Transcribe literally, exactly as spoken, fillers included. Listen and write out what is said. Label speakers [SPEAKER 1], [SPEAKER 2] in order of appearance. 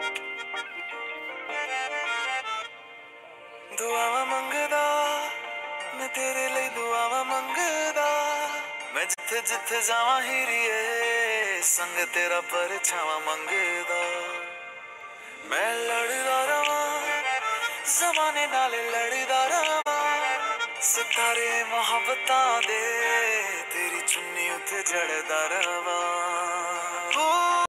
[SPEAKER 1] दुआवा मंगदा मैं तेरे लिए, दुआवा मंगदा मैं जिथे जिथे जावां हीरिए, संग तेरा परछावां मंगदा। मैं लड़दा रवां ज़माने नाल, लड़दा रवां सितारे मोहब्बतां दे, तेरी चुन्नी उत्ते जड़दा रवां।